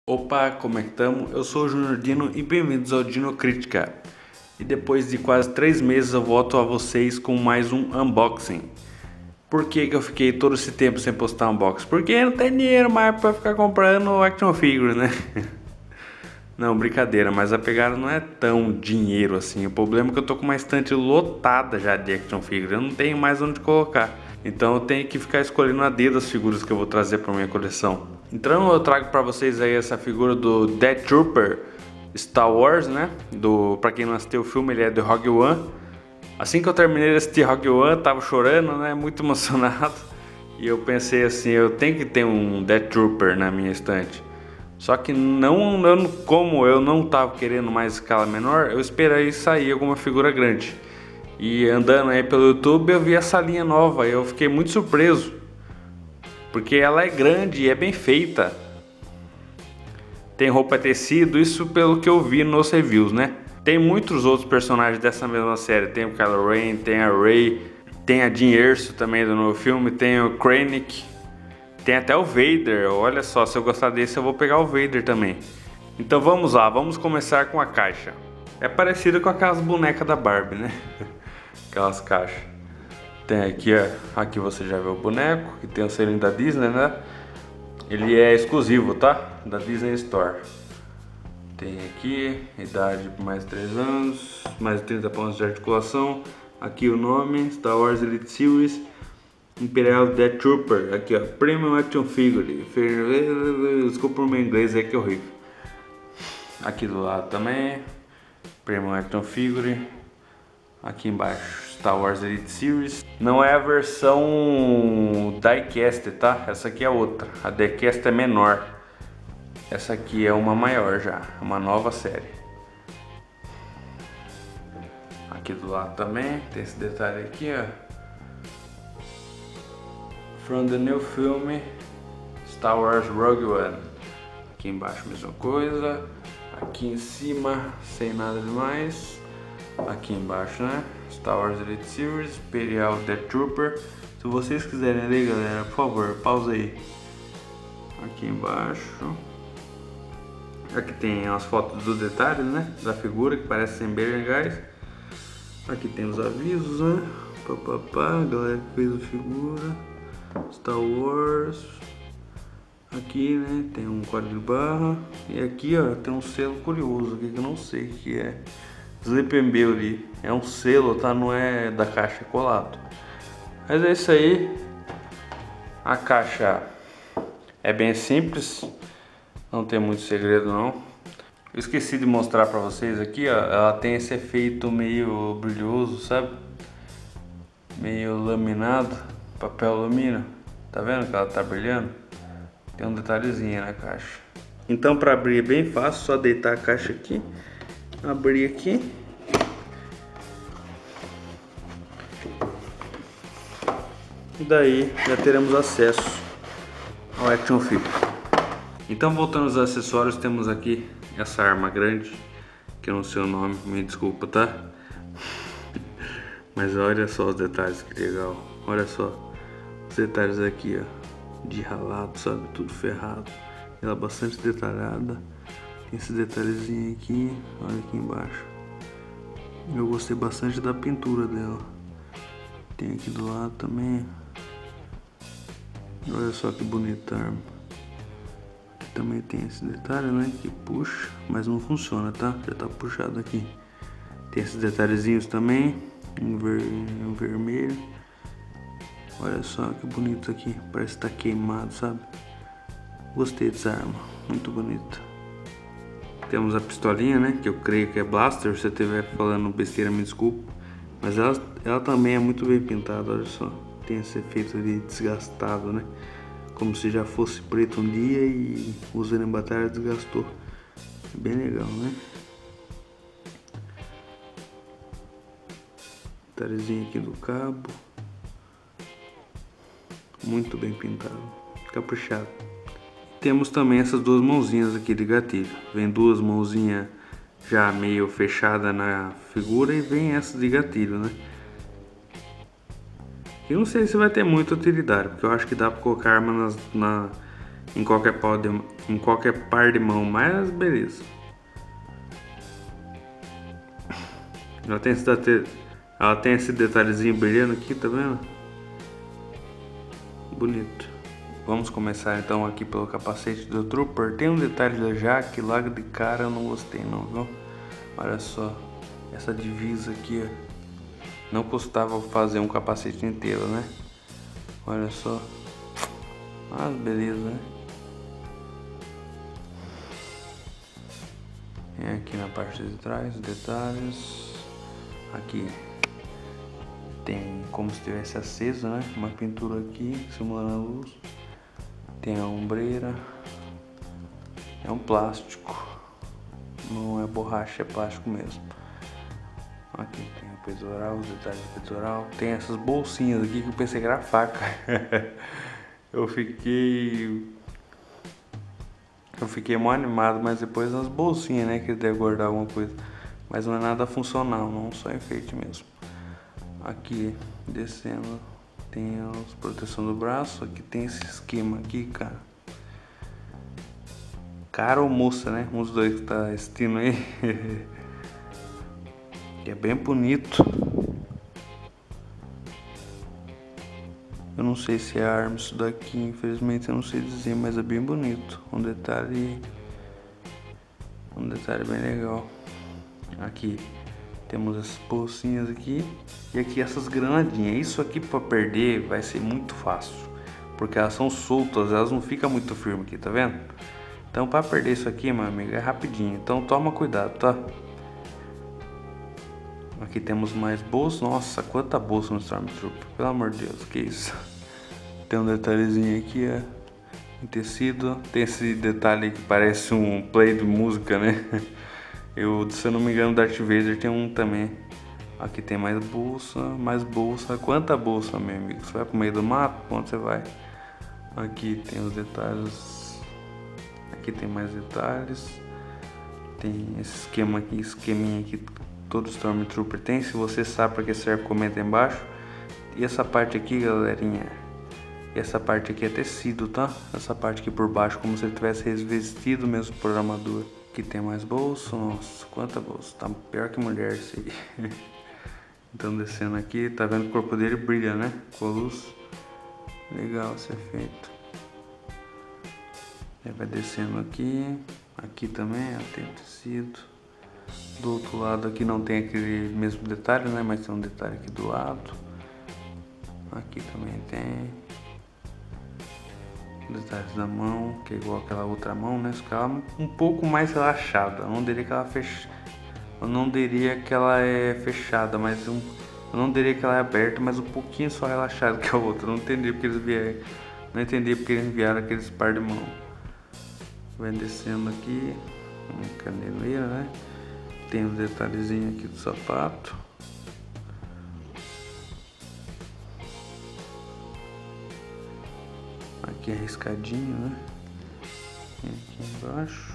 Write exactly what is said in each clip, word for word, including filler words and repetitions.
Opa, como é que estamos? Eu sou o Júnior Dino e bem-vindos ao Dino Crítica. E depois de quase três meses eu volto a vocês com mais um unboxing. Por que que eu fiquei todo esse tempo sem postar unboxing? Porque não tem dinheiro mais pra ficar comprando action figure, né? Não, brincadeira, mas a pegada não é tão dinheiro assim. O problema é que eu tô com uma estante lotada já de action figure, eu não tenho mais onde colocar. Então eu tenho que ficar escolhendo a dedo as figuras que eu vou trazer para minha coleção. Então eu trago para vocês aí essa figura do Death Trooper Star Wars, né? Do, para quem não assistiu o filme, ele é do Rogue One. Assim que eu terminei de assistir Rogue One, eu tava chorando, né? Muito emocionado. E eu pensei assim, eu tenho que ter um Death Trooper na minha estante. Só que não, eu, como eu não tava querendo mais escala menor, eu esperei sair alguma figura grande. E andando aí pelo YouTube eu vi essa linha nova e eu fiquei muito surpreso. Porque ela é grande e é bem feita. Tem roupa tecido, isso pelo que eu vi nos reviews, né? Tem muitos outros personagens dessa mesma série. Tem o Kylo Ren, tem a Rey, tem a Jyn Erso também do novo filme, tem o Krennic, tem até o Vader. Olha só, se eu gostar desse eu vou pegar o Vader também. Então vamos lá, vamos começar com a caixa. É parecido com aquelas bonecas da Barbie, né? Aquelas caixas. Tem aqui, ó, aqui você já viu o boneco, que tem o selinho da Disney, né? Ele é exclusivo, tá? Da Disney Store. Tem aqui, idade por mais de três anos, mais de trinta pontos de articulação. Aqui o nome, Star Wars Elite Series, Imperial Death Trooper. Aqui, ó, Premium Action Figure. Desculpa o meu inglês, é que é horrível. Aqui do lado também, Premium Action Figure. Aqui embaixo, Star Wars Elite Series. Não é a versão diecast, tá? Essa aqui é outra. A diecast é menor. Essa aqui é uma maior já, uma nova série. Aqui do lado também tem esse detalhe aqui, ó. From the new film Star Wars Rogue One. Aqui embaixo mesma coisa. Aqui em cima sem nada demais. Aqui embaixo, né? Star Wars Elite Series, Imperial Death Trooper. Se vocês quiserem ler, galera, por favor, pausa aí. Aqui embaixo. Aqui tem as fotos dos detalhes, né? Da figura, que parecem bem legais. Aqui tem os avisos, né? Papapá, galera que fez a figura. Star Wars. Aqui, né? Tem um código de barra. E aqui, ó, tem um selo curioso aqui que eu não sei o que é. Sleeping Beauty, é um selo, tá? Não é da caixa, é colado. Mas é isso aí. A caixa é bem simples, não tem muito segredo não. Eu esqueci de mostrar pra vocês aqui, ó. Ela tem esse efeito meio brilhoso, sabe? Meio laminado, papel alumínio. Tá vendo que ela tá brilhando? Tem um detalhezinho na caixa. Então, para abrir é bem fácil, só deitar a caixa aqui. Abrir aqui. E daí já teremos acesso ao action figure. Então, voltando aos acessórios, temos aqui essa arma grande, que eu não sei o nome, me desculpa, tá? Mas olha só os detalhes, que legal. Olha só os detalhes aqui, ó, de ralado, sabe? Tudo ferrado. Ela é bastante detalhada. Tem esse detalhezinho aqui, olha aqui embaixo. Eu gostei bastante da pintura dela. Tem aqui do lado também. Olha só que bonita a arma. Aqui também tem esse detalhe, né? Que puxa, mas não funciona, tá? Já tá puxado aqui. Tem esses detalhezinhos também. Um, ver... um vermelho. Olha só que bonito aqui. Parece que tá queimado, sabe? Gostei dessa arma. Muito bonita. Temos a pistolinha, né? Que eu creio que é blaster. Se eu estiver falando besteira, me desculpe. Mas ela, ela também é muito bem pintada, olha só. Tem esse efeito de desgastado, né? Como se já fosse preto um dia e usando em batalha desgastou. É bem legal, né? Detalhezinho aqui do cabo. Muito bem pintado. Caprichado. Temos também essas duas mãozinhas aqui de gatilho. Vem duas mãozinhas já meio fechada na figura e vem essa de gatilho, né? Eu não sei se vai ter muita utilidade, porque eu acho que dá para colocar arma nas, na, em qualquer, par de, em qualquer par de mão, mas beleza. Ela tem esse, ela tem esse detalhezinho brilhando aqui, tá vendo? Bonito. Vamos começar então aqui pelo capacete do Trooper. Tem um detalhe da Jaque lá de cara, eu não gostei não, viu? Olha só, essa divisa aqui, ó. Não custava fazer um capacete inteiro, né? Olha só. Ah, beleza, né? Vem aqui na parte de trás, detalhes. Aqui tem como se tivesse aceso, né? Uma pintura aqui, simulando a luz. Tem a ombreira. É um plástico. Não é borracha, é plástico mesmo. Aqui tem o peitoral, os detalhes do peitoral. Tem essas bolsinhas aqui que eu pensei que era faca. Eu fiquei... Eu fiquei mó animado, mas depois nas bolsinhas, né? Que ele deve guardar alguma coisa. Mas não é nada funcional, não, só enfeite mesmo. Aqui, descendo, tem a proteção do braço. Aqui tem esse esquema aqui, cara. Cara ou moça, né? Um dos dois que tá assistindo aí. Que é bem bonito. Eu não sei se é arma isso daqui, infelizmente eu não sei dizer, mas é bem bonito. Um detalhe, um detalhe bem legal. Aqui temos essas bolsinhas aqui e aqui essas granadinhas. Isso aqui para perder vai ser muito fácil, porque elas são soltas, elas não ficam muito firmes aqui, tá vendo? Então para perder isso aqui, meu amigo, é rapidinho. Então toma cuidado, tá? Aqui temos mais bolsa. Nossa, quanta bolsa no Stormtrooper, pelo amor de Deus, que isso. Tem um detalhezinho aqui, ó, em tecido. Tem esse detalhe que parece um play de música, né? Eu, se eu não me engano, Darth Vader tem um também. Aqui tem mais bolsa, mais bolsa. Quanta bolsa, meu amigo? Você vai pro meio do mato? Pra onde você vai? Aqui tem os detalhes. Aqui tem mais detalhes. Tem esse esquema aqui, esqueminha aqui. Todo Stormtrooper tem. Se você sabe para que serve, comenta aí embaixo. E essa parte aqui, galerinha, essa parte aqui é tecido, tá? Essa parte aqui por baixo, como se ele tivesse revestido mesmo por armadura. Aqui tem mais bolsa. Nossa, quanta bolsa. Tá pior que mulher isso aí. Então descendo aqui, tá vendo que o corpo dele brilha, né? Com a luz. Legal esse efeito. Aí vai descendo aqui. Aqui também, ó, tem tecido. Do outro lado aqui não tem aquele mesmo detalhe, né? Mas tem um detalhe aqui do lado. Aqui também tem detalhes da mão, que é igual aquela outra mão, né? Só que ela é um pouco mais relaxada. Eu não diria que ela fecha... Eu não diria que ela é fechada, mas um... eu não diria que ela é aberta, mas um pouquinho só relaxada que a outra. Eu não entendi porque eles vieram. Não entendi porque eles enviaram aqueles par de mão. Vai descendo aqui, uma caneleira, né? Tem os detalhezinhos aqui do sapato. Aqui é riscadinho, né? Aqui embaixo.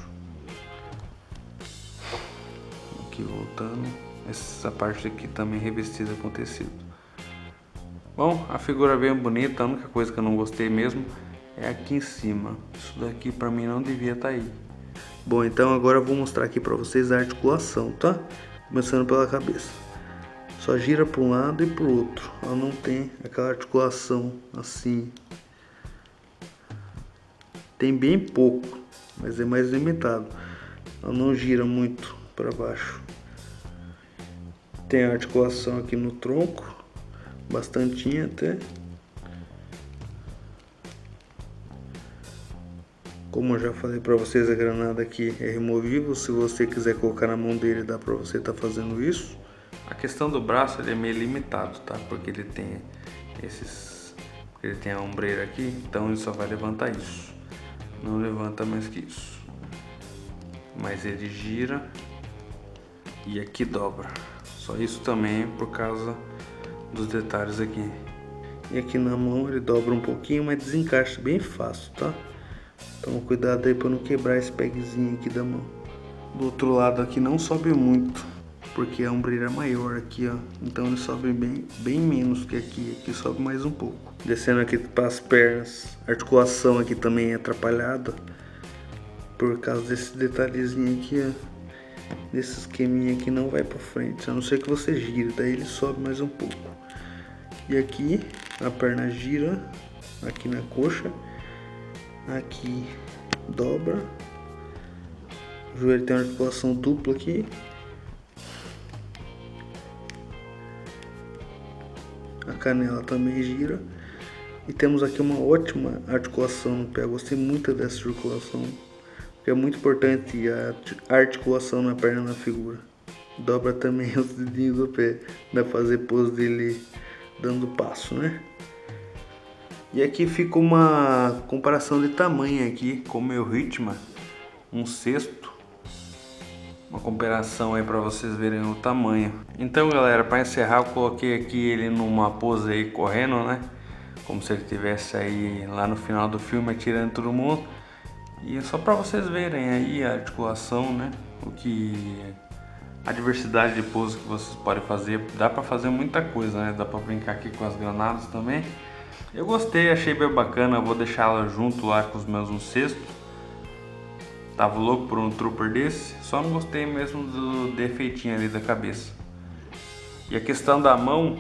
Aqui voltando. Essa parte aqui também revestida com tecido. Bom, a figura é bem bonita. A única coisa que eu não gostei mesmo é aqui em cima. Isso daqui pra mim não devia estar aí. Bom, então agora eu vou mostrar aqui pra vocês a articulação, tá? Começando pela cabeça. Só gira para um lado e pro outro. Ela não tem aquela articulação assim. Tem bem pouco, mas é mais limitado. Ela não gira muito para baixo. Tem a articulação aqui no tronco, bastantinha até. Como eu já falei para vocês, a granada aqui é removível. Se você quiser colocar na mão dele, dá para você estar tá fazendo isso. A questão do braço, ele é meio limitado, tá? Porque ele tem esses, porque ele tem a ombreira aqui, então ele só vai levantar isso. Não levanta mais que isso. Mas ele gira e aqui dobra. Só isso também por causa dos detalhes aqui. E aqui na mão ele dobra um pouquinho, mas desencaixa bem fácil, tá? Então cuidado aí para não quebrar esse pegzinho aqui da mão. Do outro lado aqui não sobe muito. porque a ombreira é maior aqui, ó, então ele sobe bem, bem menos que aqui, aqui sobe mais um pouco. Descendo aqui para as pernas, a articulação aqui também é atrapalhada por causa desse detalhezinho aqui, ó. Desse esqueminha aqui não vai para frente, a não ser que você gire, daí ele sobe mais um pouco. E aqui a perna gira, aqui na coxa, aqui dobra, o joelho tem uma articulação dupla aqui, a canela também gira, e temos aqui uma ótima articulação no pé. Eu gostei muito dessa articulação, porque é muito importante a articulação na perna, na figura. Dobra também os dedinhos do pé, dá pra fazer pose dele dando passo, né? E aqui fica uma comparação de tamanho aqui com o meu Ritma, um cesto, uma comparação aí para vocês verem o tamanho. Então galera, para encerrar, eu coloquei aqui ele numa pose aí correndo, né? Como se ele estivesse aí lá no final do filme atirando todo mundo. E é só para vocês verem aí a articulação, né? O que a diversidade de poses que vocês podem fazer. Dá para fazer muita coisa, né? Dá para brincar aqui com as granadas também. Eu gostei, achei bem bacana. Eu vou deixar ela junto lá com os meus um cesto. Tava louco por um trooper desse. Só não gostei mesmo do defeitinho ali da cabeça. E a questão da mão.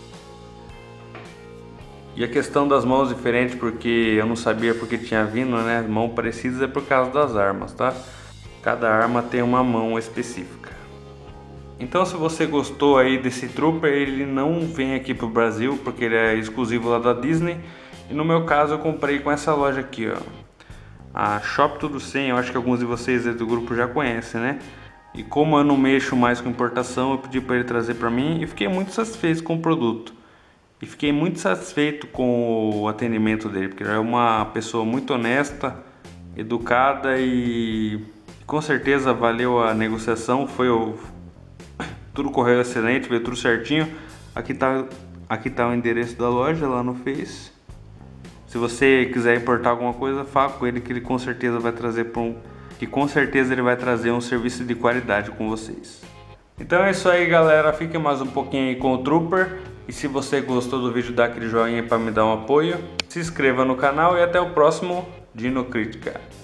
E a questão das mãos diferentes, porque eu não sabia porque tinha vindo, né? Mão parecida é por causa das armas, tá? Cada arma tem uma mão específica. Então, se você gostou aí desse Trooper, ele não vem aqui pro Brasil, porque ele é exclusivo lá da Disney. E no meu caso eu comprei com essa loja aqui, ó, a Shop Tudo cem. Eu acho que alguns de vocês do grupo já conhecem, né? E como eu não mexo mais com importação, eu pedi para ele trazer para mim e fiquei muito satisfeito com o produto. E fiquei muito satisfeito com o atendimento dele, porque ele é uma pessoa muito honesta, educada e com certeza valeu a negociação. Foi o Tudo correu excelente, veio tudo certinho. Aqui tá, aqui tá o endereço da loja lá no Face. Se você quiser importar alguma coisa, fala com ele que ele com certeza vai trazer para um, que com certeza ele vai trazer um serviço de qualidade com vocês. Então é isso aí, galera. Fique mais um pouquinho aí com o Trooper. E se você gostou do vídeo, dá aquele joinha para me dar um apoio. Se inscreva no canal e até o próximo Dino Crítica.